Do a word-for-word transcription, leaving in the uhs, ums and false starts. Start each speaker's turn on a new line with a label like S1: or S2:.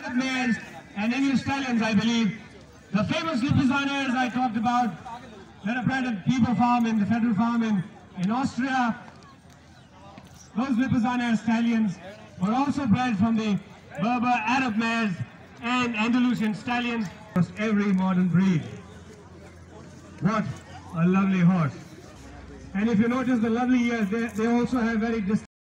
S1: mares and English stallions, I believe. The famous Lippizaners I talked about, that are bred at People Farm in the Federal Farm in, in Austria. Those Lippizaner stallions were also bred from the Berber Arab mares and Andalusian stallions. Every modern breed. What a lovely horse. And if you notice the lovely ears, they, they also have very distinct